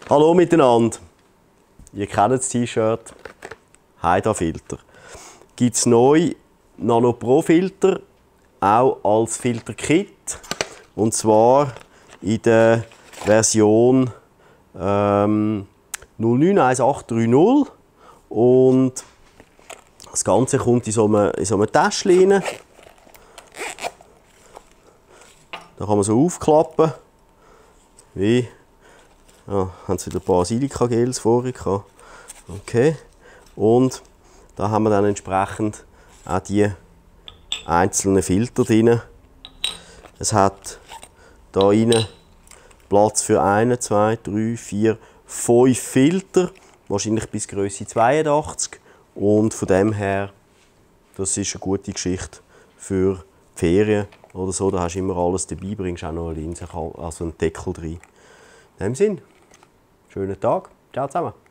Hallo miteinander. Ihr kennt das T-Shirt. Haida-Filter. Gibt es neu Nano Pro Filter, auch als Filterkit. Und zwar in der Version 091830. Und das Ganze kommt in so einem Täschchen rein. Da kann man so aufklappen. Wie? Ja, haben sie wieder ein paar Silikagels vorher gehabt. Okay. Und da haben wir dann entsprechend auch die einzelnen Filter drin. Es hat da rein Platz für 1, 2, 3, 4, 5 Filter. Wahrscheinlich bis Größe 82. Und von dem her, das ist eine gute Geschichte für die Ferien oder so. Da hast du immer alles dabei, bringst auch noch eine Linse, also einen Deckel drin. In dem Sinne, schönen Tag. Ciao zusammen.